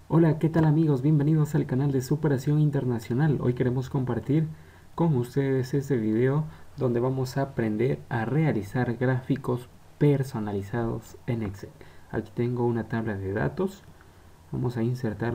Hola, ¿qué tal amigos? Bienvenidos al canal de Superación Internacional. Hoy queremos compartir con ustedes este video donde vamos a aprender a realizar gráficos personalizados en Excel. Aquí tengo una tabla de datos. Vamos a insertar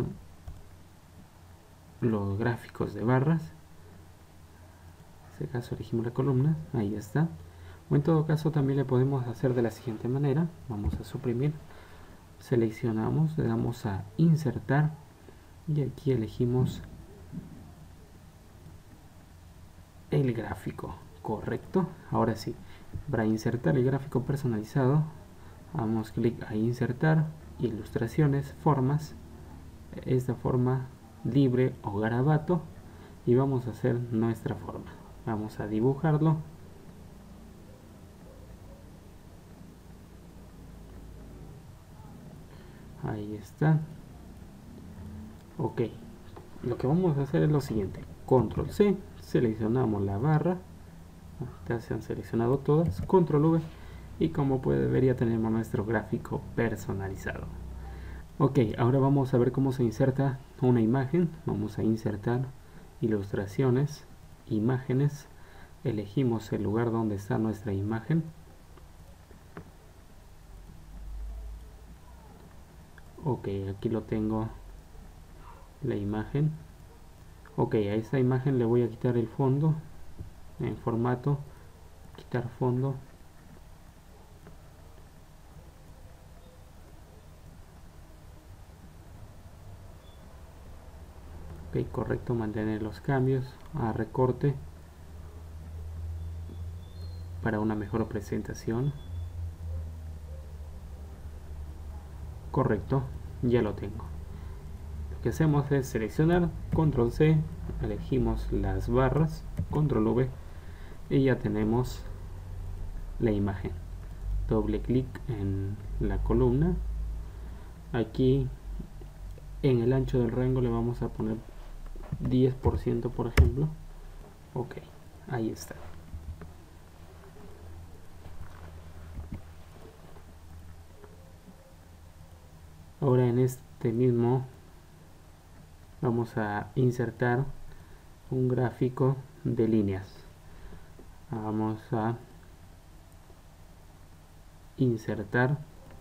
los gráficos de barras. En este caso elegimos la columna, ahí está. O en todo caso también le podemos hacer de la siguiente manera. Vamos a suprimir, seleccionamos, le damos a insertar y aquí elegimos el gráfico, correcto. Ahora sí, para insertar el gráfico personalizado damos clic a insertar, ilustraciones, formas, esta forma libre o garabato, y vamos a hacer nuestra forma. Vamos a dibujarlo. Ahí está. Ok, lo que vamos a hacer es lo siguiente: control C, seleccionamos la barra, ya se han seleccionado todas, control V, y como puede ver ya tenemos nuestro gráfico personalizado. Ok, ahora vamos a ver cómo se inserta una imagen. Vamos a insertar ilustraciones, imágenes, elegimos el lugar donde está nuestra imagen. Ok, aquí lo tengo, la imagen. Ok, a esta imagen le voy a quitar el fondo, en formato, quitar fondo. Ok, correcto, mantener los cambios, a recorte para una mejor presentación. Correcto, ya lo tengo. Lo que hacemos es seleccionar, control C, elegimos las barras, control V, y ya tenemos la imagen. Doble clic en la columna. Aquí en el ancho del rango le vamos a poner 10%, por ejemplo. Ok, ahí está. Ahora en este mismo vamos a insertar un gráfico de líneas. Vamos a insertar,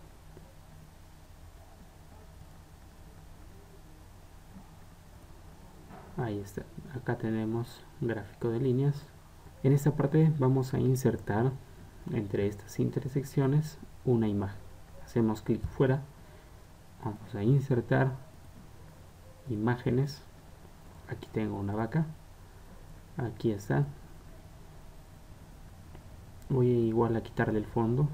ahí está. Acá tenemos un gráfico de líneas. En esta parte vamos a insertar entre estas intersecciones una imagen. Hacemos clic fuera, vamos a insertar imágenes. Aquí tengo una vaca, aquí está. Voy igual a quitarle el fondo.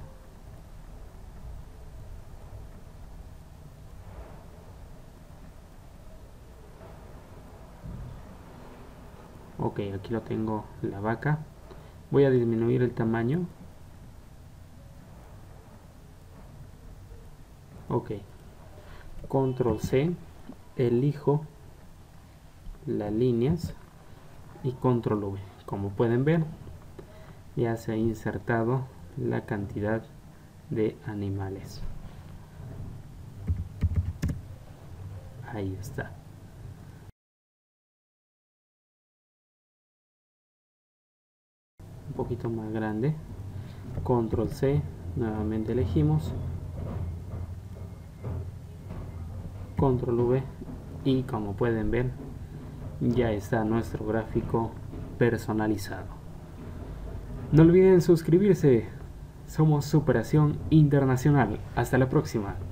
Ok, aquí lo tengo, la vaca. Voy a disminuir el tamaño. Ok, control C, elijo las líneas y control V. Como pueden ver, ya se ha insertado la cantidad de animales. Ahí está. Un poquito más grande. Control C, nuevamente elegimos, control V, y como pueden ver ya está nuestro gráfico personalizado. No olviden suscribirse. Somos Superación Internacional. Hasta la próxima.